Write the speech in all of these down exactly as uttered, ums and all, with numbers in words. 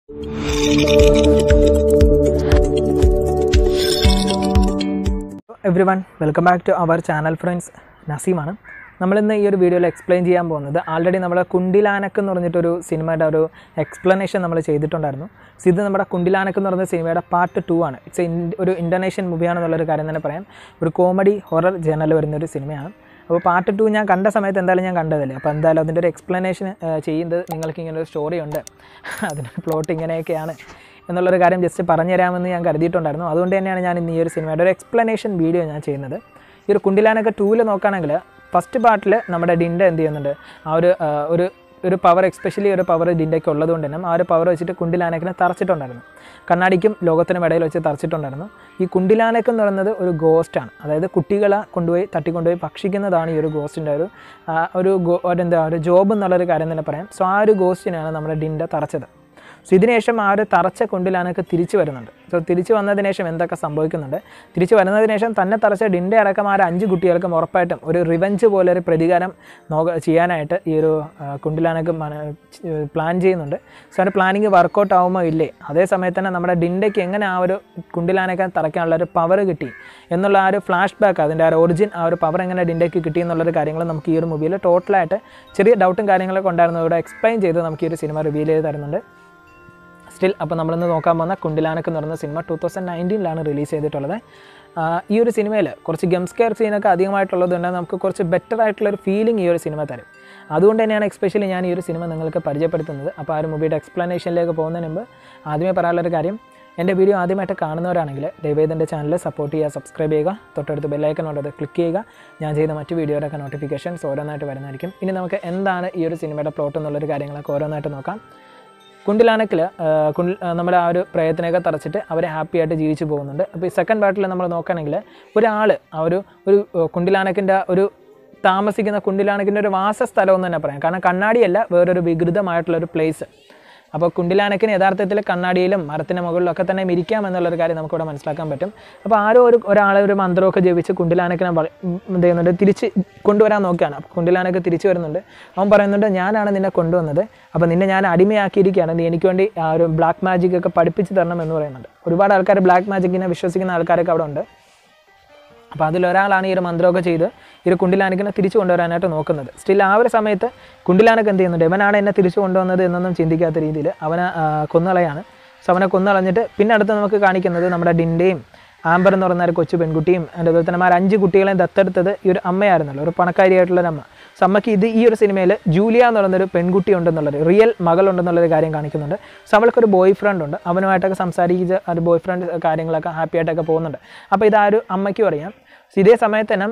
Everyone, welcome back to our channel friends. Naseem ആണ്. നമ്മൾ ഇന്ന് ഈ ഒരു വീഡിയോയിൽ എക്സ്പ്ലെയിൻ ചെയ്യാൻ പോകുന്നത് ആൾറെഡി നമ്മുടെ കുണ്ടിലാനക്ക് എന്ന് പറഞ്ഞിട്ടൊരു സിനിമയുടെ ഒരു എക്സ്പ്ലനേഷൻ നമ്മൾ ചെയ്തിട്ടുണ്ടായിരുന്നു. സോ ഇത് നമ്മുടെ കുണ്ടിലാനക്ക് എന്ന് പറയുന്ന സിനിമയുടെ പാർട്ട് ടു ആണ്. ഇറ്റ്സ് ഒരു ഇൻഡോനേഷ്യൻ മൂവിയാണെന്നുള്ളൊരു കാര്യം തന്നെ പറയാം. ഒരു കോമഡി ഹൊറർ ജേണൽ വരുന്നൊരു സിനിമയാണ്. അപ്പോൾ പാർട്ട് ടു ഞാൻ കണ്ട സമയത്ത് എന്തായാലും ഞാൻ കണ്ടതല്ലേ, അപ്പോൾ എന്തായാലും അതിൻ്റെ ഒരു എക്സ്പ്ലനേഷൻ ചെയ്യുന്നത് നിങ്ങൾക്ക് ഇങ്ങനെ ഒരു സ്റ്റോറി ഉണ്ട്, അതിൻ്റെ പ്ലോട്ട് ഇങ്ങനെയൊക്കെയാണ് എന്നുള്ളൊരു കാര്യം ജസ്റ്റ് പറഞ്ഞു തരാമെന്ന് ഞാൻ കരുതിയിട്ടുണ്ടായിരുന്നു. അതുകൊണ്ട് തന്നെയാണ് ഞാൻ ഇന്ന് ഈ ഒരു സിനിമയുടെ ഒരു എക്സ്പ്ലനേഷൻ വീഡിയോ ഞാൻ ചെയ്യുന്നത്. ഈ ഒരു കുണ്ടിലാനൊക്കെ ടൂവിൽ നോക്കുകയാണെങ്കിൽ ഫസ്റ്റ് പാർട്ടിൽ നമ്മുടെ ഡിൻഡ എന്ത് ചെയ്യുന്നുണ്ട്, ആ ഒരു ഒരു ഒരു പവർ എക്സ്പെഷ്യലി ഒരു പവർ ഡിൻഡയ്ക്ക് ഉള്ളതുകൊണ്ട് തന്നെ ആ ഒരു പവർ വെച്ചിട്ട് കുണ്ടിലാനക്കിനെ തറച്ചിട്ടുണ്ടായിരുന്നു. കണ്ണാടിക്കും ലോകത്തിനും ഇടയിൽ വെച്ച് തറച്ചിട്ടുണ്ടായിരുന്നു. ഈ കുണ്ടിലാനക്ക് എന്ന് പറയുന്നത് ഒരു ഗോസ്റ്റാണ്, അതായത് കുട്ടികളെ കൊണ്ടുപോയി തട്ടിക്കൊണ്ടുപോയി ഭക്ഷിക്കുന്നതാണ് ഈ ഒരു ഗോസ്റ്റിൻ്റെ ഒരു ഒരു എന്താ ഒരു ജോബ് എന്നുള്ളൊരു കാര്യം തന്നെ പറയാം. സോ ആ ഒരു ഗോസ്റ്റിനാണ് നമ്മുടെ ഡിൻഡ തറച്ചത്. സോ ഇതിനുശേഷം ആ ഒരു തറച്ച കുണ്ടിലാനക്ക് തിരിച്ചു വരുന്നുണ്ട്. സോ തിരിച്ചു വന്നതിന് ശേഷം എന്തൊക്കെ സംഭവിക്കുന്നുണ്ട്, തിരിച്ചു വരുന്നതിന് ശേഷം തന്നെ തറച്ച ഡിൻഡ അടക്കം ആ ഒരു അഞ്ച് കുട്ടികൾക്കും ഉറപ്പായിട്ടും ഒരു റിവെഞ്ച് പോലെ ഒരു പ്രതികാരം നോക്ക ചെയ്യാനായിട്ട് ഈ ഒരു കുണ്ടിലാനക്ക് പ്ലാൻ ചെയ്യുന്നുണ്ട്. സോ അതിൻ്റെ പ്ലാനിങ് വർക്കൗട്ട് ആവുമോ ഇല്ലേ, അതേ സമയത്ത് തന്നെ നമ്മുടെ ഡിൻഡയ്ക്ക് എങ്ങനെ ആ ഒരു കുണ്ടിലാനക്കെ തറയ്ക്കാനുള്ള ഒരു പവർ കിട്ടി എന്നുള്ള ആ ഒരു ഫ്ലാഷ് ബാക്ക്, അതിൻ്റെ ആ ഒരു ഒറിജിൻ, ആ ഒരു പവർ എങ്ങനെ ഡിൻഡയ്ക്ക് കിട്ടി എന്നുള്ളൊരു കാര്യങ്ങൾ നമുക്ക് ഈ ഒരു മൂവിയിൽ ടോട്ടലായിട്ട് ചെറിയ ഡൗട്ടും കാര്യങ്ങളൊക്കെ ഉണ്ടായിരുന്നു, ഇവിടെ എക്സ്പ്ലെയിൻ ചെയ്ത് നമുക്ക് ഈ ഒരു സിനിമ റിവീൽ ചെയ്ത് തരുന്നുണ്ട്. സ്റ്റിൽ അപ്പോൾ നമ്മളിന്ന് നോക്കാൻ പോകുന്ന കുണ്ടിലാനക്ക് എന്ന് പറയുന്ന സിനിമ ടു തൗസൻഡ് നയൻറ്റീനിലാണ് റിലീസ് ചെയ്തിട്ടുള്ളത്. ഈ ഒരു സിനിമയിൽ കുറച്ച് ഗംസ്കെയർ സീനൊക്കെ അധികമായിട്ടുള്ളത് കൊണ്ട് നമുക്ക് കുറച്ച് ബെറ്റർ ആയിട്ടുള്ളൊരു ഫീലിംഗ് ഈ ഒരു സിനിമ തരും. അതുകൊണ്ട് തന്നെയാണ് എക്സ്പെഷ്യലി ഞാൻ ഈ ഒരു സിനിമ നിങ്ങൾക്ക് പരിചയപ്പെടുത്തുന്നത്. അപ്പോൾ ആ ഒരു മൂവിയുടെ എക്സ്പ്ലനേഷനിലേക്ക് പോകുന്നതിന് മുമ്പ് ആദ്യമേ പറയാനുള്ളൊരു കാര്യം, എൻ്റെ വീഡിയോ ആദ്യമായിട്ട് കാണുന്നവരാണെങ്കിൽ ദയവേദ് എൻ്റെ ചാനൽ സപ്പോർട്ട് ചെയ്യുക, സബ്സ്ക്രൈബ് ചെയ്യുക, തൊട്ടടുത്ത് ബെല്ലൈക്കനോട് ക്ലിക്ക് ചെയ്യുക. ഞാൻ ചെയ്ത മറ്റ് വീഡിയോയുടെയൊക്കെ നോട്ടിഫിക്കേഷൻസ് ഓരോന്നായിട്ട് വരുന്നതായിരിക്കും. ഇനി നമുക്ക് എന്താണ് ഈ ഒരു സിനിമയുടെ പ്ലോട്ട് എന്നുള്ളൊരു കാര്യങ്ങളൊക്കെ ഓരോന്നായിട്ട് നോക്കാം. കുണ്ടിലാനക്കിൽ കുണ്ടി നമ്മുടെ ആ ഒരു പ്രയത്നമൊക്കെ തറച്ചിട്ട് അവരെ ഹാപ്പി ആയിട്ട് ജീവിച്ചു പോകുന്നുണ്ട്. അപ്പോൾ ഈ സെക്കൻഡ് പാർട്ടിൽ നമ്മൾ നോക്കുകയാണെങ്കിൽ ഒരാൾ ആ ഒരു ഒരു കുണ്ടിലാനക്കിൻ്റെ ഒരു താമസിക്കുന്ന കുണ്ടിലാനക്കിൻ്റെ ഒരു വാസസ്ഥലം എന്ന് തന്നെ പറയാം. കാരണം കണ്ണാടിയല്ല, വേറൊരു വികൃതമായിട്ടുള്ളൊരു പ്ലേസ്. അപ്പോൾ കുണ്ടിലാനക്കിന് യഥാർത്ഥത്തിൽ കണ്ണാടിയിലും മരത്തിൻ്റെ മുകളിലൊക്കെ തന്നെ ഇരിക്കാം എന്നുള്ളൊരു കാര്യം നമുക്കിവിടെ മനസ്സിലാക്കാൻ പറ്റും. അപ്പോൾ ആരോ ഒരു ഒരാളെ ഒരു മന്ത്രമൊക്കെ ജപിച്ച് കുണ്ടിലാനക്കിനെ എന്ത് ചെയ്യുന്നുണ്ട്, തിരിച്ച് കൊണ്ടുവരാൻ നോക്കുകയാണ്. അപ്പോൾ കുണ്ടിലാനക്ക് തിരിച്ചു വരുന്നുണ്ട്. അവൻ പറയുന്നുണ്ട്, ഞാനാണ് നിന്നെ കൊണ്ടുവന്നത്, അപ്പോൾ നിന്നെ ഞാൻ അടിമയാക്കിയിരിക്കുകയാണ്, നീ എനിക്ക് വേണ്ടി ആ ഒരു ബ്ലാക്ക് മാജിക് ഒക്കെ പഠിപ്പിച്ച് തരണം എന്ന് പറയുന്നുണ്ട്. ഒരുപാട് ആൾക്കാർ ബ്ലാക്ക് മാജിക്കിനെ വിശ്വസിക്കുന്ന ആൾക്കാരൊക്കെ അവിടെ ഉണ്ട്. അപ്പോൾ അതിലൊരാളാണ് ഈ ഒരു മന്ത്രമൊക്കെ ചെയ്ത് ഈ ഒരു കുണ്ടിലാനക്കിനെ തിരിച്ചു കൊണ്ടുവരാനായിട്ട് നോക്കുന്നത്. സ്റ്റിൽ ആ ഒരു സമയത്ത് കുണ്ടിലാനക്ക് എന്ത് ചെയ്യുന്നുണ്ട്, ഇവനാണ് എന്നെ തിരിച്ചു കൊണ്ടുവന്നത് എന്നൊന്നും ചിന്തിക്കാത്ത രീതിയിൽ അവനെ കൊന്നുകളയാണ്. സോ അവനെ കൊന്നുകളഞ്ഞിട്ട് പിന്നെ അടുത്ത് നമുക്ക് കാണിക്കുന്നത് നമ്മുടെ ഡിൻഡയും ആംബർ എന്ന് പറയുന്ന ഒരു കൊച്ചു പെൺകുട്ടിയും അതിൻ്റെ അതുപോലെ തന്നെ ആ അഞ്ച് കുട്ടികളെയും ദത്തെടുത്തത് ഈ ഒരു അമ്മയായിരുന്നല്ലോ, ഒരു പണക്കാരിയായിട്ടുള്ളൊരു അമ്മ. സോ അമ്മയ്ക്ക് ഇത് ഈ ഒരു സിനിമയിൽ ജൂലിയ എന്ന് പറയുന്നൊരു പെൺകുട്ടി ഉണ്ടെന്നുള്ളത്, റിയൽ മകളുണ്ടെന്നുള്ളൊരു കാര്യം കാണിക്കുന്നുണ്ട്. സോ അവൾക്കൊരു ബോയ് ഫ്രണ്ട് ഉണ്ട്, അവനുമായിട്ടൊക്കെ സംസാരിച്ച ഒരു ബോയ് ഫ്രണ്ട് കാര്യങ്ങളൊക്കെ ഹാപ്പി ആയിട്ടൊക്കെ പോകുന്നുണ്ട്. അപ്പോൾ ഇത് ആ ഒരു അമ്മയ്ക്കും അറിയാം. ഇതേ സമയത്ത് തന്നെ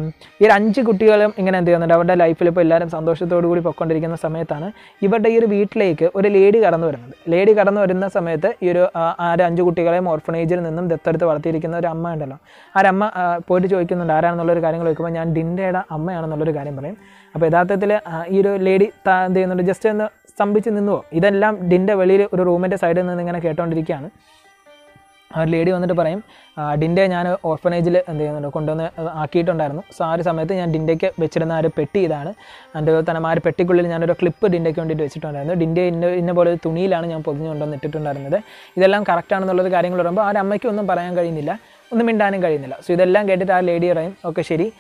ഈ ഒരു അഞ്ച് കുട്ടികളും ഇങ്ങനെ എന്ത് ചെയ്യുന്നുണ്ട്, അവരുടെ ലൈഫിൽ ഇപ്പോൾ എല്ലാവരും സന്തോഷത്തോടു കൂടി പൊയ്ക്കൊണ്ടിരിക്കുന്ന സമയത്താണ് ഇവരുടെ ഈ ഒരു വീട്ടിലേക്ക് ഒരു ലേഡി കടന്നു വരുന്നത്. ലേഡി കടന്നു വരുന്ന സമയത്ത് ഈ ഒരു ആ ഒരു അഞ്ച് കുട്ടികളെയും ഓർഫനേജിൽ നിന്നും ദത്തെടുത്ത് വളർത്തിയിരിക്കുന്ന ഒരു അമ്മ ഉണ്ടല്ലോ, ആ ഒരു അമ്മ പോയിട്ട് ചോദിക്കുന്നുണ്ട് ആരാണെന്നുള്ളൊരു കാര്യങ്ങൾ ചോദിക്കുമ്പോൾ ഞാൻ ഡിൻഡയുടെ അമ്മയാണെന്നുള്ളൊരു കാര്യം പറയും. അപ്പോൾ യഥാർത്ഥത്തിൽ ഈ ഒരു ലേഡി എന്ത് ചെയ്യുന്നുണ്ട്, ജസ്റ്റ് ഒന്ന് സ്തംഭിച്ച് നിന്നുവോ. ഇതെല്ലാം ഡിൻഡ വെളിയിൽ ഒരു റൂമിൻ്റെ സൈഡിൽ നിന്ന് ഇങ്ങനെ കേട്ടോണ്ടിരിക്കുകയാണ്. ആ ഒരു ലേഡി വന്നിട്ട് പറയും, ഡിൻഡയെ ഞാൻ ഓർഫനേജിൽ എന്ത് ചെയ്യുന്നുണ്ട് കൊണ്ടുവന്ന് ആക്കിയിട്ടുണ്ടായിരുന്നു. സോ ആ ഒരു സമയത്ത് ഞാൻ ഡിൻഡയ്ക്ക് വെച്ചിരുന്ന ആ ഒരു പെട്ടി ഇതാണ്. എൻ്റെ തന്നെ ആ ഒരു പെട്ടിക്കുള്ളിൽ ഞാനൊരു ക്ലിപ്പ് ഡിൻഡയ്ക്ക് വേണ്ടിയിട്ട് വെച്ചിട്ടുണ്ടായിരുന്നു. ഡിൻഡയെ ഇന്ന ഇന്ന പോലെ ഒരു തുണിയിലാണ് ഞാൻ പൊതിഞ്ഞു കൊണ്ടുവന്ന് ഇട്ടിട്ടുണ്ടായിരുന്നത്. ഇതെല്ലാം കറക്റ്റാണെന്നുള്ളൊരു കാര്യങ്ങൾ പറയുമ്പോൾ ആ ഒരു അമ്മയ്ക്ക് ഒന്നും പറയാൻ കഴിയുന്നില്ല, ഒന്നും മിണ്ടാനും കഴിയുന്നില്ല. സോ ഇതെല്ലാം കേട്ടിട്ട് ആ ലേഡി പറയും, ഓക്കെ ശരി.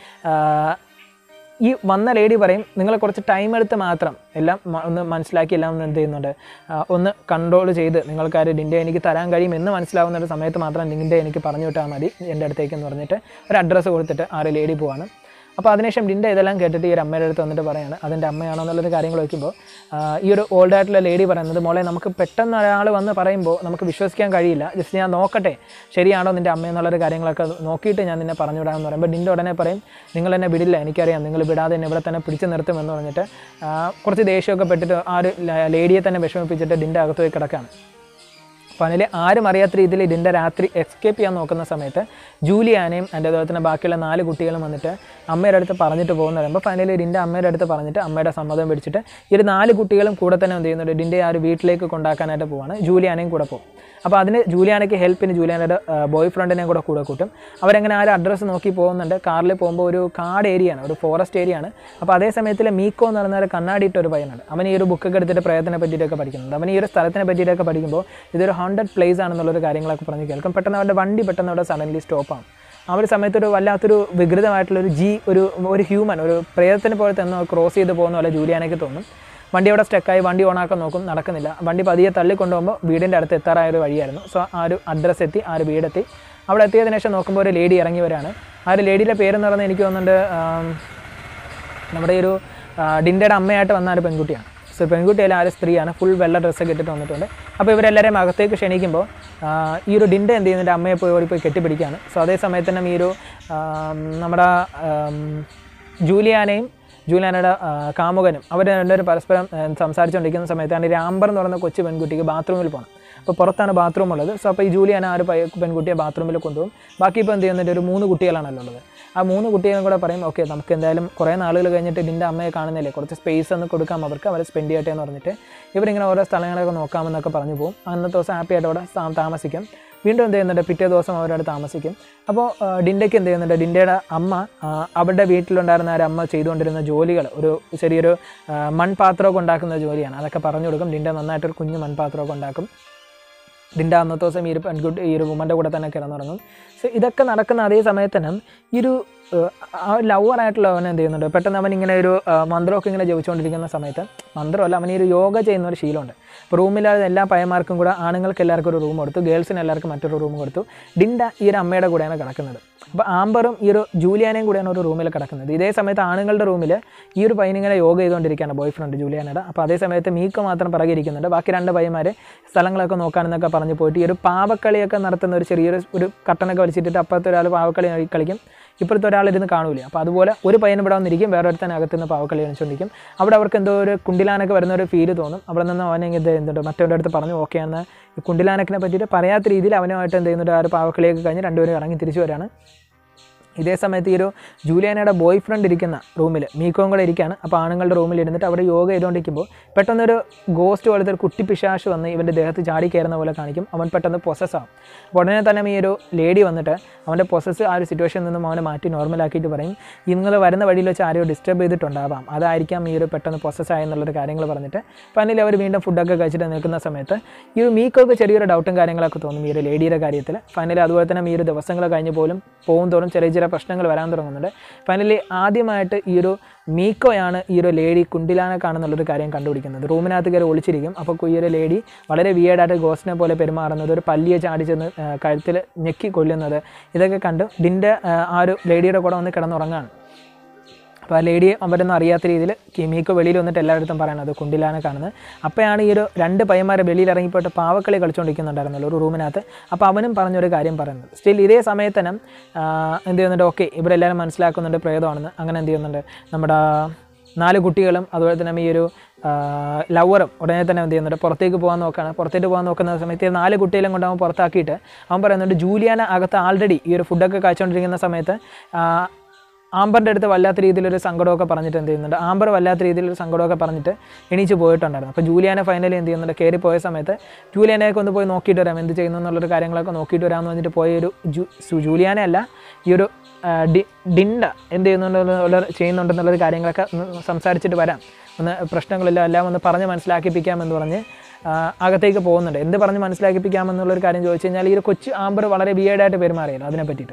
ഈ വന്ന ലേഡി പറയും, നിങ്ങൾ കുറച്ച് ടൈം എടുത്ത് മാത്രം എല്ലാം ഒന്ന് മനസ്സിലാക്കി എല്ലാം ഒന്ന് എന്ത് ചെയ്യുന്നുണ്ട്, ഒന്ന് കൺട്രോൾ ചെയ്ത് നിങ്ങൾക്കാർ ഡിൻഡ എനിക്ക് തരാൻ കഴിയും എന്ന് മനസ്സിലാവുന്ന ഒരു സമയത്ത് മാത്രം ഡിൻഡ എനിക്ക് പറഞ്ഞു വിട്ടാൽ മതി എൻ്റെ അടുത്തേക്ക് എന്ന് പറഞ്ഞിട്ട് ഒരു അഡ്രസ്സ് കൊടുത്തിട്ട് ആ ഒരു ലേഡി പോവാണ്. അപ്പോൾ അതിനുശേഷം ഡിൻഡ ഇതെല്ലാം കേട്ടിട്ട് ഈ ഒരു അമ്മയുടെ അടുത്ത് വന്നിട്ട് പറയാണ് അതിൻ്റെ അമ്മയാണോ എന്നുള്ളൊരു കാര്യങ്ങൾ വയ്ക്കുമ്പോൾ ഈ ഒരു ഓൾഡ് ആയിട്ടുള്ള ലേഡി പറയുന്നത്, മോളെ നമുക്ക് പെട്ടെന്ന് ഒരാൾ വന്ന് പറയുമ്പോൾ നമുക്ക് വിശ്വസിക്കാൻ കഴിയില്ല, ജസ്റ്റ് ഞാൻ നോക്കട്ടെ ശരിയാണോ നിൻ്റെ അമ്മ എന്നുള്ളൊരു കാര്യങ്ങളൊക്കെ നോക്കിയിട്ട് ഞാൻ നിന്നെ പറഞ്ഞു വിടാമെന്ന് പറയുമ്പോൾ ഡിൻഡ ഉടനെ പറയും, നിങ്ങൾ എന്നെ വിടില്ല, എനിക്കറിയാം, നിങ്ങൾ വിടാതെ എന്നെ ഇവിടെ തന്നെ പിടിച്ച് നിർത്തുമെന്ന് പറഞ്ഞിട്ട് കുറച്ച് ദേഷ്യമൊക്കെ പെട്ടിട്ട് ആ ഒരു ലേഡിയെ തന്നെ വിഷമിപ്പിച്ചിട്ട് ഡിൻഡ അകത്ത് പോയി കിടക്കുകയാണ്. ഫൈനലി ആരും അറിയാത്ത രീതിയിൽ ഇതിൻ്റെ രാത്രി എസ്കേപ്പ് ചെയ്യാൻ നോക്കുന്ന സമയത്ത് ജൂലിയാനയും എൻ്റെ അതുപോലെ തന്നെ ബാക്കിയുള്ള നാല് കുട്ടികളും വന്നിട്ട് അമ്മയുടെ അടുത്ത് പറഞ്ഞിട്ട് പോകുന്ന പറയുമ്പോൾ ഫൈനലി ഇതിൻ്റെ അമ്മയുടെ അടുത്ത് പറഞ്ഞിട്ട് അമ്മയുടെ സമ്മതം പിടിച്ചിട്ട് ഈ ഒരു നാല് കുട്ടികളും കൂടെ തന്നെ എന്ത് ചെയ്യുന്നുണ്ട് ഇതിൻ്റെ ആ ഒരു വീട്ടിലേക്ക് കൊണ്ടാക്കാനായിട്ട് പോവാണ്. ജൂലിയാനയും കൂടെ പോകും. അപ്പോൾ അതിന് ജൂലിയാനയ്ക്ക് ഹെൽപ്പിന് ജൂലിയാനയുടെ ബോയ് ഫ്രണ്ടിനെ കൂടെ കൂടെ കൂട്ടും. അവരങ്ങനെ ആ ഒരു അഡ്രസ്സ് നോക്കി പോകുന്നുണ്ട്. കാറിൽ പോകുമ്പോൾ ഒരു കാട് ഏരിയയാണ്, ഒരു ഫോറസ്റ്റ് ഏരിയയാണ്. അപ്പോൾ അതേ സമയത്തിൽ മീക്കോ എന്ന് പറയുന്ന ഒരു കണ്ണാടിയിട്ട ഒരു പയ്യനാണ്. അവൻ ഈ ഒരു ബുക്കൊക്കെ എടുത്തിട്ട് പ്രേതത്തിനെ പറ്റിയിട്ടൊക്കെ പഠിക്കുന്നുണ്ട്. അവൻ ഈ ഒരു സ്ഥലത്തിനെ പറ്റിയിട്ടൊക്കെ പഠിക്കുമ്പോൾ ഇതൊരു ഹോണ്ടഡ് പ്ലേസ് ആണെന്നുള്ളൊരു കാര്യങ്ങളൊക്കെ പറഞ്ഞ് കേൾക്കും. പെട്ടെന്ന് അവരുടെ വണ്ടി പെട്ടെന്ന് അവിടെ സഡൻലി സ്റ്റോപ്പാകും. ആ ഒരു സമയത്തൊരു വല്ലാത്തൊരു വികൃതമായിട്ടുള്ളൊരു ജി ഒരു ഒരു ഹ്യൂമൻ ഒരു പ്രേതത്തിന് പോലെ തന്നെ ക്രോസ് ചെയ്ത് പോകുന്ന പോലെ ജൂലിയാനയ്ക്ക് തോന്നും. വണ്ടി അവിടെ സ്റ്റക്കായി, വണ്ടി ഓണാക്കാൻ നോക്കും, നടക്കുന്നില്ല. വണ്ടി പതിയെ തള്ളിക്കൊണ്ടുപോകുമ്പോൾ വീടിൻ്റെ അടുത്ത് എത്താറായ ഒരു വഴിയായിരുന്നു. സോ ആ ഒരു അഡ്രസ്സ് എത്തി, ആ ഒരു വീടെത്തി. അവിടെ എത്തിയതിനു ശേഷം നോക്കുമ്പോൾ ഒരു ലേഡി ഇറങ്ങി വരാണ്. ആ ഒരു ലേഡിയുടെ പേരെന്ന് പറഞ്ഞാൽ എനിക്ക് തോന്നുന്നുണ്ട് നമ്മുടെ ഈ ഒരു ഡിൻഡയുടെ അമ്മയായിട്ട് വന്ന ഒരു പെൺകുട്ടിയാണ്. സോ പെൺകുട്ടിയല്ല, ആ ഒരു സ്ത്രീയാണ്. ഫുൾ വെള്ള ഡ്രസ്സൊക്കെ ഇട്ടിട്ട് വന്നിട്ടുണ്ട്. അപ്പോൾ ഇവരെല്ലാവരെയും അകത്തേക്ക് ക്ഷണിക്കുമ്പോൾ ഈ ഒരു ഡിൻഡ എന്ത് ചെയ്യുന്നുണ്ട്, അമ്മയെ പോയി ഓടിപ്പോയി കെട്ടിപ്പിടിക്കുകയാണ്. സോ അതേ സമയത്ത് തന്നെ ഈ ഒരു നമ്മുടെ ജൂലിയാനയും ജൂലിയാനയുടെ കാമുകനും അവർ രണ്ടുപേരും പരസ്പരം സംസാരിച്ചുകൊണ്ടിരിക്കുന്ന സമയത്താണ് ഈ ആംബർ എന്ന് പറയുന്ന കൊച്ചു പെൺകുട്ടിക്ക് ബാത്റൂമിൽ പോകണം. അപ്പോൾ പുറത്താണ് ബാത്റൂം ഉള്ളത്. സോ അപ്പോൾ ഈ ജൂലിയാന ആ ഒരു പെൺകുട്ടിയെ ബാത്റൂമിൽ കൊണ്ടുപോകും. ബാക്കി ഇപ്പോൾ എന്ത് ചെയ്യുന്നുണ്ട്, ഒരു മൂന്ന് കുട്ടികളാണല്ലോ ഉള്ളത്. ആ മൂന്ന് കുട്ടികളും കൂടെ പറയും, ഓക്കെ നമുക്ക് എന്തായാലും കുറേ നാളുകൾ കഴിഞ്ഞിട്ട് ഇതിൻ്റെ അമ്മയെ കാണുന്നില്ലേ, കുറച്ച് സ്പേസ് ഒന്ന് കൊടുക്കാം അവർക്ക്, അവർ സ്പെൻഡ് ചെയ്യട്ടെ എന്ന് പറഞ്ഞിട്ട് ഇവരിങ്ങനെ ഓരോ സ്ഥലങ്ങളൊക്കെ നോക്കാമെന്നൊക്കെ പറഞ്ഞു പോകും. അന്നത്തെ ദിവസം ഹാപ്പി ആയിട്ട് അവിടെ താമസിക്കും. വീണ്ടും എന്ത് ചെയ്യുന്നുണ്ട്, പിറ്റേ ദിവസം അവരവിടെ താമസിക്കും. അപ്പോൾ ഡിൻഡയ്ക്ക് എന്ത് ചെയ്യുന്നുണ്ട്, ഡിൻഡയുടെ അമ്മ അവരുടെ വീട്ടിലുണ്ടായിരുന്ന ഒരു അമ്മ ചെയ്തുകൊണ്ടിരുന്ന ജോലികൾ, ഒരു ചെറിയൊരു മൺപാത്രമൊക്കെ ഉണ്ടാക്കുന്ന ജോലിയാണ്. അതൊക്കെ പറഞ്ഞു കൊടുക്കും. ഡിൻഡ നന്നായിട്ടൊരു കുഞ്ഞ് മൺപാത്രമൊക്കെ ഉണ്ടാക്കും. ഡിൻഡ അന്നത്തെ ദിവസം ഈ ഒരു പെൺകുട്ടി ഈ ഒരു വുമൻ്റെ കൂടെ തന്നെ കിടന്നുറങ്ങും. സോ ഇതൊക്കെ നടക്കുന്ന അതേ സമയത്ത് തന്നെ ഈ ഒരു ആ ലവറായിട്ടുള്ള അവൻ എന്ത് ചെയ്യുന്നുണ്ട്, പെട്ടെന്ന് അവൻ ഇങ്ങനെ ഒരു മന്ത്രമൊക്കെ ഇങ്ങനെ ജപിച്ചുകൊണ്ടിരിക്കുന്ന സമയത്ത്, മന്ത്രമല്ല അവൻ ഈ ഒരു യോഗ ചെയ്യുന്ന ഒരു ശീലമുണ്ട്. അപ്പോൾ റൂമിലാതെ എല്ലാ പയ്യന്മാർക്കും കൂടെ ആണുങ്ങൾക്ക് എല്ലാവർക്കും ഒരു റൂം കൊടുത്തു, ഗേൾസിന് എല്ലാവർക്കും മറ്റൊരു റൂം കൊടുത്തു. ഡിൻഡ ഈ ഒരു അമ്മയുടെ കൂടെയാണ് കിടക്കുന്നത്. അപ്പോൾ ആംബറും ഈ ഒരു ജൂലിയാനയും കൂടെയാണ് ഒരു റൂമിൽ കിടക്കുന്നത്. ഇതേ സമയത്ത് ആണുങ്ങളുടെ റൂമിൽ ഈ ഒരു പയ്യനിങ്ങനെ യോഗ ചെയ്തുകൊണ്ടിരിക്കുകയാണ്, ബോയ് ഫ്രണ്ട് ജൂലിയാനയുടെ. അപ്പോൾ അതേ സമയത്ത് മീക്കോ മാത്രം പിറകെ ഇരിക്കുന്നുണ്ട്. ബാക്കി രണ്ട് പയ്യന്മാർ സ്ഥലങ്ങളൊക്കെ നോക്കാനെന്നൊക്കെ പറഞ്ഞ് പോയിട്ട് ഈ ഒരു പാവക്കളിയൊക്കെ നടത്തുന്ന ഒരു ചെറിയൊരു ഒരു കട്ടനൊക്കെ വലിച്ചിട്ടിട്ട് അപ്പുറത്തെ ഒരാൾ പാവക്കളി കളിക്കും, ഇപ്പോഴത്തെ ഒരാളിരുന്ന് കാണൂല. അപ്പോൾ അതുപോലെ ഒരു പയ്യൻ ഇവിടെ വന്നിരിക്കും, വേറൊരുത്തൻ അകത്തുനിന്ന് പാവക്കളി കളിച്ചുകൊണ്ടിരിക്കും. അവിടെ അവർക്ക് എന്തോ ഒരു കുണ്ടിലാനൊക്കെ വരുന്ന ഒരു ഫീല് തോന്നും. അവിടെ നിന്ന് അവനെ ഇത് എന്തുണ്ട് മറ്റവരുടെ അടുത്ത് പറഞ്ഞു ഓക്കെ എന്ന് ഈ കുണ്ടിലാനക്കിനെ പറ്റിയിട്ട് പറയാത്ത രീതിയിൽ അവനുമായിട്ട് എന്ത് ചെയ്യുന്നുണ്ട്, ആ ഒരു പാവക്കളിയൊക്കെ കഴിഞ്ഞ് രണ്ടുപേരും ഇറങ്ങി തിരിച്ചു വരാണ്. ഇതേ സമയത്ത് ഈ ഒരു ജൂലിയാനയുടെ ബോയ് ഫ്രണ്ട് ഇരിക്കുന്ന റൂമിൽ മീക്കോയും കൂടെ ഇരിക്കുകയാണ്. അപ്പോൾ ആണുങ്ങളുടെ റൂമിൽ ഇരുന്നിട്ട് അവിടെ യോഗ ചെയ്തുകൊണ്ടിരിക്കുമ്പോൾ പെട്ടെന്നൊരു ഗോസ്റ്റ് പോലത്തെ ഒരു കുട്ടി പിശാശ് വന്ന് ഇവൻ്റെ ദേഹത്ത് ചാടി കയറുന്ന പോലെ കാണിക്കും. അവൻ പെട്ടെന്ന് പൊസസ്സാവും. അപ്പോൾ ഉടനെ തന്നെ ഈ ഒരു ലേഡി വന്നിട്ട് അവൻ്റെ പൊസസ് ആ ഒരു സിറ്റുവേഷനിൽ നിന്നും അവനെ മാറ്റി നോർമലാക്കിയിട്ട് പറയും, നിങ്ങൾ വരുന്ന വഴിയിൽ വെച്ച് ആരെയോ ഡിസ്റ്റർബ് ചെയ്തിട്ടുണ്ടാവാം, അതായിരിക്കാം ഈ ഒരു പെട്ടെന്ന് പൊസസ്സായി എന്നുള്ളൊരു കാര്യങ്ങൾ പറഞ്ഞിട്ട് ഫൈനലി അവർ വീണ്ടും ഫുഡൊക്കെ കഴിച്ചിട്ട് നിൽക്കുന്ന സമയത്ത് ഈ ഒരു മീക്കോക്ക് ചെറിയൊരു ഡൗട്ടും കാര്യങ്ങളൊക്കെ തോന്നും ഈ ഒരു ലേഡിയുടെ കാര്യത്തിൽ. ഫൈനലി അതുപോലെ തന്നെ ഈ ഒരു ദിവസങ്ങൾ കഴിഞ്ഞ് പോലും പോകും തോറും ചെറിയ ചെറിയ പ്രശ്നങ്ങൾ വരാൻ തുടങ്ങുന്നുണ്ട്. ഫൈനലി ആദ്യമായിട്ട് ഈ ഒരു മീക്കോയാണ് ഈ ഒരു ലേഡി കുണ്ടിലാനക്കാണെന്നുള്ളൊരു കാര്യം കണ്ടുപിടിക്കുന്നത്. റൂമിനകത്ത് കയറി ഒളിച്ചിരിക്കും. അപ്പോൾ ഈ ഒരു ലേഡി വളരെ വിയേർഡായിട്ട് ഗോസ്റ്റിനെ പോലെ പെരുമാറുന്നത്, ഒരു പല്ലിയെ ചാടിച്ചെന്ന് കഴുത്തിൽ ഞെക്കി കൊല്ലുന്നത്, ഇതൊക്കെ കണ്ട് ഡിൻ്റെ ആ ഒരു ലേഡിയുടെ കൂടെ വന്ന് കിടന്നുറങ്ങാണ്. അപ്പോൾ ആ ലേഡിയെ അവരൊന്നും അറിയാത്ത രീതിയിൽ മീക്കോ വെളിയിൽ വന്നിട്ട് എല്ലായിടത്തും പറയുന്നത് കുണ്ടിലാനെ കാണുന്നത്. അപ്പോഴാണ് ഈ ഒരു രണ്ട് പയ്യന്മാരെ വെളിയിൽ ഇറങ്ങിപ്പോയിട്ട് പാവക്കളി കളിച്ചുകൊണ്ടിരിക്കുന്നുണ്ടായിരുന്നല്ലോ ഒരു റൂമിനകത്ത്. അപ്പോൾ അവനും പറഞ്ഞൊരു കാര്യം പറയുന്നത്. സ്റ്റിൽ ഇതേ സമയത്ത് തന്നെ എന്ത് ചെയ്യുന്നുണ്ട്, ഓക്കെ ഇവരെല്ലാവരും മനസ്സിലാക്കുന്നുണ്ട് പ്രേതമാണെന്ന്. അങ്ങനെ എന്ത് ചെയ്യുന്നുണ്ട്, നമ്മുടെ നാല് കുട്ടികളും അതുപോലെ തന്നെ ഈ ഒരു ലവറും ഉടനെ തന്നെ എന്ത് ചെയ്യുന്നുണ്ട്, പുറത്തേക്ക് പോകാൻ നോക്കുകയാണ്. പുറത്തേക്ക് പോകാൻ നോക്കുന്ന സമയത്ത് നാല് കുട്ടികളും കൊണ്ട് അവൻ പുറത്താക്കിയിട്ട് അവൻ പറയുന്നുണ്ട് ജൂലിയാന അകത്ത് ആൾറെഡി ഈ ഒരു ഫുഡൊക്കെ കഴിച്ചുകൊണ്ടിരിക്കുന്ന സമയത്ത് ആംബറിൻ്റെ അടുത്ത് വല്ലാത്ത രീതിയിലൊരു സങ്കടമൊക്കെ പറഞ്ഞിട്ട് എന്ത് ചെയ്യുന്നുണ്ട്, ആംബർ വല്ലാത്ത രീതിയിലൊരു സങ്കടമൊക്കെ പറഞ്ഞിട്ട് എണീച്ച് പോയിട്ടുണ്ടായിരുന്നു. അപ്പോൾ ജൂലിയാന ഫൈനലി എന്ത് ചെയ്യുന്നുണ്ട്, കയറി പോയ സമയത്ത് ജൂലിയാനയൊക്കെ ഒന്ന് പോയി നോക്കിയിട്ട് വരാം, എന്ത് ചെയ്യുന്നു എന്നുള്ളൊരു കാര്യങ്ങളൊക്കെ നോക്കിയിട്ട് വരാമെന്ന് പറഞ്ഞിട്ട് പോയ ഒരു ജൂ ജൂലിയാന അല്ല ഈ ഒരു ഡി ഡിൻഡ എന്ത് ചെയ്യുന്നുണ്ടെന്നുള്ള ചെയ്യുന്നുണ്ടെന്നുള്ളൊരു കാര്യങ്ങളൊക്കെ സംസാരിച്ചിട്ട് വരാം, ഒന്ന് പ്രശ്നങ്ങളില്ല എല്ലാം ഒന്ന് പറഞ്ഞ് മനസ്സിലാക്കിപ്പിക്കാമെന്ന് പറഞ്ഞ് അകത്തേക്ക് പോകുന്നുണ്ട്. എന്ത് പറഞ്ഞ് മനസ്സിലാക്കിപ്പിക്കാമെന്നുള്ളൊരു കാര്യം ചോദിച്ചു കഴിഞ്ഞാൽ ഈ ഒരു കൊച്ചു ആംബർ വളരെ വിയേർഡായിട്ട് പെരുമാറിയല്ലോ അതിനെ പറ്റിയിട്ട്.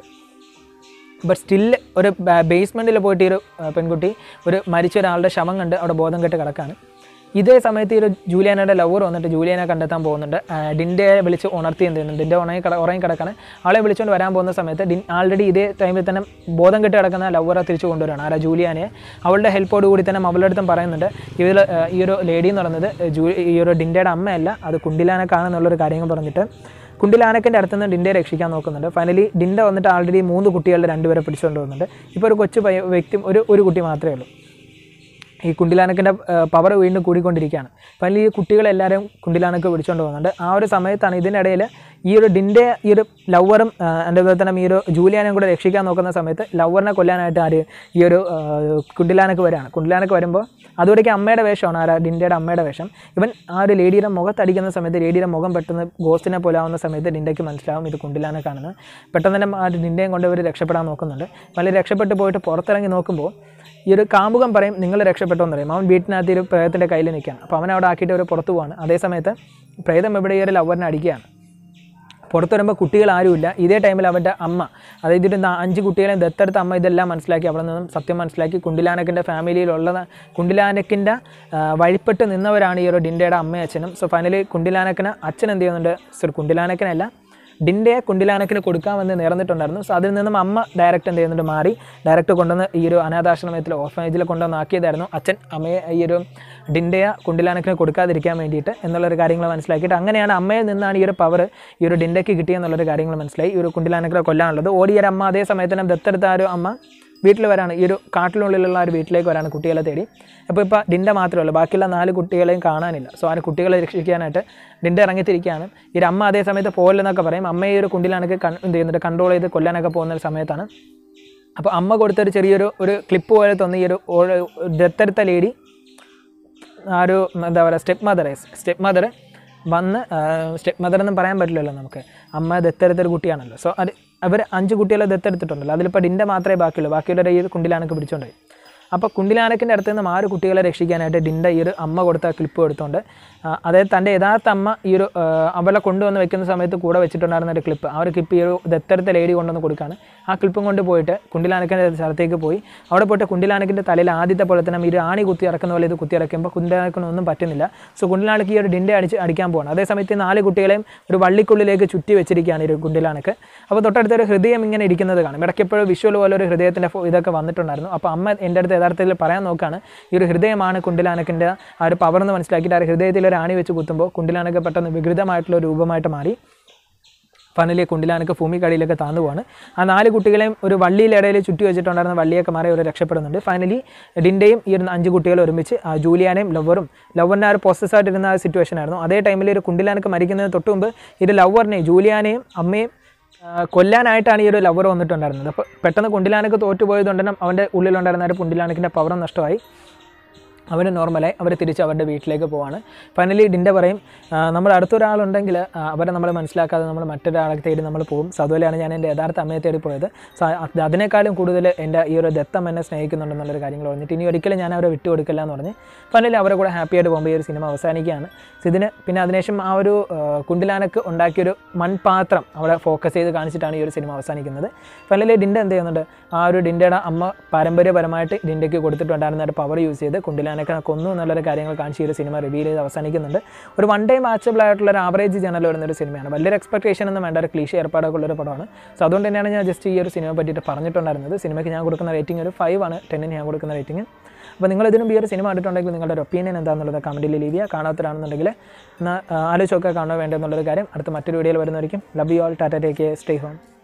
ബട്ട് സ്റ്റിൽ ഒരു ബേസ്മെൻറ്റിൽ പോയിട്ട് ഈ ഒരു പെൺകുട്ടി ഒരു മരിച്ച ഒരാളുടെ ശവം കണ്ട് അവിടെ ബോധം കെട്ട് കിടക്കാണ്. ഇതേ സമയത്ത് ഈ ഒരു ജൂലിയാനയുടെ ലവർ വന്നിട്ട് ജൂലിയാനെ കണ്ടെത്താൻ പോകുന്നുണ്ട്. ഡിൻഡയെ വിളിച്ച് ഉണർത്തി എന്ത് ചെയ്യുന്നുണ്ട്, ഡിൻഡ ഉണങ്ങി കട ഉറങ്ങി കിടക്കാണ്. ആളെ വിളിച്ചുകൊണ്ട് വരാൻ പോകുന്ന സമയത്ത് ഡിൻ ആൾറെഡി ഇതേ ടൈമിൽ തന്നെ ബോധം കെട്ട് കിടക്കുന്ന ലവറെ തിരിച്ചു കൊണ്ടുവരികയാണ്. ആരാ ജൂലിയാനെ. അവളുടെ ഹെൽപ്പോട് കൂടി തന്നെ അവളുടെ അടുത്തും പറയുന്നുണ്ട് ഇതിൽ ഈ ഒരു ലേഡി എന്ന് പറയുന്നത് ജൂ ഈ ഒരു ഡിൻഡയുടെ അമ്മയല്ല, അത് കുണ്ടിലാനക്കാണെന്നുള്ളൊരു കാര്യങ്ങൾ പറഞ്ഞിട്ട് കുണ്ടിലാനക്കിൻ്റെ അടുത്തുനിന്ന് ഡിൻഡയെ രക്ഷിക്കാൻ നോക്കുന്നുണ്ട്. ഫൈനലി ഡിൻഡ വന്നിട്ട് ആൾറെഡി മൂന്ന് കുട്ടികളുടെ രണ്ടുപേരെ പിടിച്ചുകൊണ്ട് പോകുന്നുണ്ട്. ഇപ്പോൾ ഒരു കൊച്ചു വ്യക്തി ഒരു ഒരു കുട്ടി മാത്രമേ ഉള്ളൂ. ഈ കുണ്ടിലാനക്കിൻ്റെ പവർ വീണ്ടും കൂടിക്കൊണ്ടിരിക്കുകയാണ്. അപ്പോൾ ഈ കുട്ടികളെല്ലാവരും കുണ്ടിലാനക്ക് പിടിച്ചുകൊണ്ട് പോകുന്നുണ്ട്. ആ ഒരു സമയത്താണ് ഇതിനിടയിൽ ഈ ഒരു ഡിൻ്റെ ഈ ഒരു ലവറും അതുപോലെ തന്നെ ഈ ഒരു ജൂലിയാനെയും കൂടെ രക്ഷിക്കാൻ നോക്കുന്ന സമയത്ത് ലവറിനെ കൊല്ലാനായിട്ട് ആര് ഈ ഒരു കുണ്ടിലാനക്ക് വരികയാണ്. കുണ്ടിലാനക്ക് വരുമ്പോൾ അതുവരേക്കും അമ്മയുടെ വേഷമാണ് ആരാ ഡിൻ്റെയുടെ അമ്മയുടെ വേഷം. ഇവൻ ആ ഒരു ലേഡിയുടെ മുഖത്തടിക്കുന്ന സമയത്ത് ലേഡിയുടെ മുഖം പെട്ടെന്ന് ഗോസ്റ്റിനെ പോലെ ആവുന്ന സമയത്ത് ഡിൻ്റെക്ക് മനസ്സിലാവും ഇത് കുണ്ടിലാനക്കാണെന്ന്. പെട്ടെന്ന് തന്നെ ആ ഡിൻ്റെയും കൊണ്ട് ഇവർ രക്ഷപ്പെടാൻ നോക്കുന്നുണ്ട്. പല രക്ഷപ്പെട്ട് പോയിട്ട് പുറത്തിറങ്ങി നോക്കുമ്പോൾ ഈ ഒരു കാമുകം പറയും നിങ്ങൾ രക്ഷപ്പെട്ടോ എന്ന് പറയും. അവൻ വീട്ടിനകത്ത് ഒരു പ്രേതത്തിൻ്റെ കയ്യിൽ നിൽക്കുകയാണ്. അപ്പോൾ അവൻ അവിടെ ആക്കിയിട്ട് ഒരു പുറത്ത് പോവാണ്. അതേ സമയത്ത് പ്രേതം ഇവിടെ ഈ ഒരു ലവറിനെ അടിക്കുകയാണ്. പുറത്ത് വരുമ്പോൾ കുട്ടികൾ ആരുമില്ല. ഇതേ ടൈമിൽ അവൻ്റെ അമ്മ, അതായത് ഒരു അഞ്ച് കുട്ടികളെയും ദത്തെടുത്ത അമ്മ ഇതെല്ലാം മനസ്സിലാക്കി അവിടെ നിന്നും സത്യം മനസ്സിലാക്കി കുണ്ടിലാനക്കിൻ്റെ ഫാമിലിയിലുള്ള കുണ്ടിലാനക്കിൻ്റെ വഴിപ്പെട്ട് നിന്നവരാണ് ഈ ഒരു ഡിൻ്റെയുടെ അമ്മയും അച്ഛനും. സോ ഫൈനലി കുണ്ടിലാനക്കിന് അച്ഛൻ എന്ത് ചെയ്യുന്നുണ്ട്, സോറി കുണ്ടിലാനക്കിനല്ല ഡിൻ്റെയെ കുണ്ടിലാനക്കിന് കൊടുക്കാമെന്ന് നേർന്നിട്ടുണ്ടായിരുന്നു. സോ അതിൽ നിന്നും അമ്മ ഡയറക്റ്റ് എന്ത് ചെയ്യുന്നുണ്ട് മാറി ഡയറക്റ്റ് കൊണ്ടുവന്ന് ഈ ഒരു അനാഥാശ്രമത്തിൽ ഓർഫനേജിൽ കൊണ്ടുവന്ന് ആക്കിയതായിരുന്നു അച്ഛൻ അമ്മയെ ഈ ഒരു ഡിൻ്റെയെ കുണ്ടിലാനക്കിന് കൊടുക്കാതിരിക്കാൻ വേണ്ടിയിട്ട് എന്നുള്ളൊരു കാര്യങ്ങൾ മനസ്സിലാക്കിയിട്ട് അങ്ങനെയാണ് അമ്മയിൽ നിന്നാണ് ഈ ഒരു പവർ ഈ ഒരു ഡിൻ്റെക്ക് കിട്ടിയെന്നുള്ളൊരു കാര്യങ്ങൾ മനസ്സിലായി. ഈ ഒരു കുണ്ടിലാനക്കിനെ കൊല്ലാനുള്ളത് ഓടിയൊരു അമ്മ അതേ സമയത്ത് തന്നെ ദത്തെടുത്ത ആ ഒരു അമ്മ വീട്ടിൽ വരാണ്, ഈ ഒരു കാട്ടിനുള്ളിലുള്ള ഒരു വീട്ടിലേക്ക് വരാണ് കുട്ടികളെ തേടി. അപ്പോൾ ഇപ്പോൾ ഡിൻ്റെ മാത്രമല്ല ബാക്കിയുള്ള നാല് കുട്ടികളെയും കാണാനില്ല. സോ ആ കുട്ടികളെ രക്ഷിക്കാനായിട്ട് ഡിൻ്റെ ഇറങ്ങിത്തിരിക്കുകയാണ്. ഈ ഒരു അമ്മ അതേ സമയത്ത് പോലെന്നൊക്കെ പറയും. അമ്മയെ ഈ ഒരു കുണ്ടിലാനൊക്കെ കൺ എന്ത് ചെയ്യുന്നുണ്ട് കൺട്രോൾ ചെയ്ത് കൊല്ലാനൊക്കെ പോകുന്ന സമയത്താണ് അപ്പോൾ അമ്മ കൊടുത്തൊരു ചെറിയൊരു ഒരു ക്ലിപ്പ് പോലെ തോന്നി ഈ ഒരു ദത്തെടുത്ത ലേഡി ആ ഒരു എന്താ പറയുക സ്റ്റെപ്പ് മദർ സ്റ്റെപ്പ് മദർ വന്ന് സ്റ്റെപ്പ് മദർ എന്നും പറയാൻ പറ്റില്ലല്ലോ നമുക്ക്, അമ്മ ദത്തെടുത്തൊരു കുട്ടിയാണല്ലോ. സോ അത് അവർ അഞ്ച് കുട്ടികളെ ദത്തെടുത്തിട്ടുണ്ടല്ലോ. അതിലിപ്പോൾ ഡിൻ്റെ മാത്രമേ ബാക്കിയുള്ളൂ, ബാക്കിയുള്ളവരെ ഈ കുണ്ടിലാനക്ക് പിടിച്ചുകൊണ്ടുപോയി. അപ്പോൾ കുണ്ടിലാനക്കിൻ്റെ അടുത്ത് നിന്നും ആറ് കുട്ടികളെ രക്ഷിക്കാനായിട്ട് ഡിൻ്റെ ഈ ഒരു അമ്മ കൊടുത്ത ക്ലിപ്പ് എടുത്തുകൊണ്ട് അതായത് തൻ്റെ യഥാർത്ഥ അമ്മ ഈ ഒരു അവളെ കൊണ്ടുവന്ന് വെക്കുന്ന സമയത്ത് കൂടെ വെച്ചിട്ടുണ്ടായിരുന്ന ഒരു ക്ലിപ്പ്, ആ ഒരു ക്ലിപ്പ് ഈ ഒരു ദത്തെടുത്ത ലേഡി കൊണ്ടുവന്ന് കൊടുക്കുകയാണ്. ആ ക്ലിപ്പും കൊണ്ട് പോയിട്ട് കുണ്ടിലാനക്കിൻ്റെ സ്ഥലത്തേക്ക് പോയി അവിടെ പോയിട്ട് കുണ്ടിലാനക്കിൻ്റെ തലയിൽ ആദ്യത്തെ പോലെ തന്നെ ഈ ഒരു ആണി കുത്തി ഇറക്കുന്ന പോലെ ഇത് കുത്തി ഇറക്കുമ്പോൾ കുണ്ടിലാനക്കിനൊന്നും പറ്റുന്നില്ല. സോ കുണ്ടിലാനക്ക് ഈ ഒരു ഡിൻ്റെ അടിച്ച് അടിക്കാൻ പോകണം. അതേസമയത്ത് നാല് കുട്ടികളെയും ഒരു വള്ളിക്കുള്ളിലേക്ക് ചുറ്റി വെച്ചിരിക്കുകയാണ് ഈ ഒരു കുണ്ടിലാനക്ക്. അപ്പോൾ തൊട്ടടുത്തൊരു ഹൃദയം ഇങ്ങനെ ഇരിക്കുന്നത് കാണും. ഇടയ്ക്കെപ്പോഴും വിഷ്വൽ പോലെ ഒരു ഹൃദയത്തിൻ്റെ ഇതൊക്കെ വന്നിട്ടുണ്ടായിരുന്നു. അപ്പോൾ അമ്മ എൻ്റെ അടുത്ത് യഥാർത്ഥത്തിൽ പറയാൻ നോക്കുകയാണ് ഈ ഒരു ഹൃദയമാണ് കുണ്ടിലാനക്കിൻ്റെ ആ ഒരു പവർ എന്ന് മനസ്സിലാക്കിയിട്ട് ആ ഒരു ഹൃദയത്തിൽ ഒരു ആണി വെച്ച് കുത്തുമ്പോൾ കുണ്ടിലാനക്ക് പെട്ടെന്ന് വികൃതമായിട്ടുള്ള രൂപമായിട്ട് മാറി ഫൈനലി കുണ്ടിലാനക്ക് ഭൂമിക്കടിയിലൊക്കെ താന്നു പോവാണ്. ആ നാല് കുട്ടികളെയും ഒരു വള്ളിയിലിടയിൽ ചുറ്റി വെച്ചിട്ടുണ്ടായിരുന്ന വള്ളിയൊക്കെ മാറി അവർ രക്ഷപ്പെടുന്നുണ്ട്. ഫൈനലി ഡിൻ്റെയും ഈ ഒരു അഞ്ച് കുട്ടികളും ഒരുമിച്ച് ആ ജൂലിയാനെയും ലവറും ലവറിൻ്റെ ആ ഒരു പോസസ്സായിട്ടിരുന്ന ആ സിറ്റുവേഷൻ ആയിരുന്നു. അതേ ടൈമിൽ ഒരു കുണ്ടിലാനക്ക് മരിക്കുന്നതിന് തൊട്ട് മുമ്പ് ഈ ഒരു ലവറിനെയും ജൂലിയാനെയും അമ്മയും കൊല്ലാനായിട്ടാണ് ഈ ഒരു ലവർ വന്നിട്ടുണ്ടായിരുന്നത്. അപ്പോൾ പെട്ടെന്ന് കുണ്ടിലാനക്ക് തോറ്റുപോയതുകൊണ്ട് തന്നെ അവൻ്റെ ഉള്ളിലുണ്ടായിരുന്ന ഒരു കുണ്ടിലാനക്കിൻ്റെ പവർ നഷ്ടമായി. അവർ നോർമലായി അവർ തിരിച്ച് അവരുടെ വീട്ടിലേക്ക് പോവാണ്. ഫൈനലി ഡിൻ്റെ പറയും നമ്മൾ അടുത്തൊരാളുണ്ടെങ്കിൽ അവരെ നമ്മൾ മനസ്സിലാക്കാതെ നമ്മൾ മറ്റൊരാളെ തേടി നമ്മൾ പോകും. സോ അതുപോലെയാണ് ഞാൻ എൻ്റെ യഥാർത്ഥ അമ്മയെ തേടി പോയത്. സോ അതിനേക്കാളും കൂടുതൽ എൻ്റെ ഈ ഒരു ദത്തം എന്നെ സ്നേഹിക്കുന്നുണ്ടെന്നുള്ളൊരു കാര്യങ്ങൾ പറഞ്ഞിട്ട് ഇനി ഒരിക്കലും ഞാൻ അവരെ വിട്ടുകൊടുക്കില്ല എന്ന് പറഞ്ഞ് ഫൈനലി അവരെ കൂടെ ഹാപ്പി ആയിട്ട് പോകുമ്പോൾ ഈ ഒരു സിനിമ അവസാനിക്കുകയാണ്. സോ ഇതിന് പിന്നെ അതിനുശേഷം ആ ഒരു കുണ്ടിലാനക്ക് ഉണ്ടാക്കിയൊരു മൺപാത്രം അവിടെ ഫോക്കസ് ചെയ്ത് കാണിച്ചിട്ടാണ് ഈ ഒരു സിനിമ അവസാനിക്കുന്നത്. ഫൈനലി ഡിൻ്റെ എന്ത് ചെയ്യുന്നുണ്ട്, ആ ഒരു ഡിൻ്റെയുടെ അമ്മ പാരമ്പര്യപരമായിട്ട് ഡിൻ്റെക്ക് കൊടുത്തിട്ടുണ്ടായിരുന്ന ഒരു പവർ യൂസ് ചെയ്ത് കുണ്ടിലാനക്ക് കൊന്നു എന്നുള്ളൊരു കാര്യങ്ങൾ കാണിച്ച് ഈ ഒരു സിനിമ റിവീൽ ചെയ്ത് അവസാനിക്കുന്നുണ്ട്. ഒരു വൺ ടൈം വാച്ചബിൾ ആയിട്ടുള്ള ഒരു ആവറേജ് ജനറൽ വരുന്നൊരു സിനിമയാണ്. വലിയൊരു എക്സ്പെക്ടേഷൻ ഒന്നും വേണ്ട, ഒരു ക്ലീഷേ ഏർപ്പാടൊക്കെ ഉള്ളൊരു പടമാണ്. സോ അതുകൊണ്ട് തന്നെയാണ് ഞാൻ ജസ്റ്റ് ഈ ഒരു സിനിമയെ പറ്റിയിട്ട് പറഞ്ഞിട്ടുണ്ടായിരുന്നത്. സിനിമയ്ക്ക് ഞാൻ കൊടുക്കുന്ന റേറ്റിംഗ് ഒരു ഫൈവ് ആണ്, ടെന്നിന് ഞാൻ കൊടുക്കുന്ന റേറ്റിംഗ്. അപ്പോൾ നിങ്ങൾ ഇതിനും ഈ ഒരു സിനിമ കണ്ടിട്ടുണ്ടെങ്കിൽ നിങ്ങളുടെ ഒരു ഒപ്പീനിയൻ എന്താണെന്നുള്ളത് കമൻറ്റിൽ ലീവ് ചെയ്യുക. കാണാത്തവരാണെന്നുണ്ടെങ്കിൽ എന്നാൽ ആലോചിച്ചൊക്കെ കാണുക വേണ്ടെന്നുള്ളൊരു കാര്യം അടുത്ത മറ്റൊരു വീഡിയോയിൽ വരുന്നതായിരിക്കും. Love you all, tata, take care, stay home.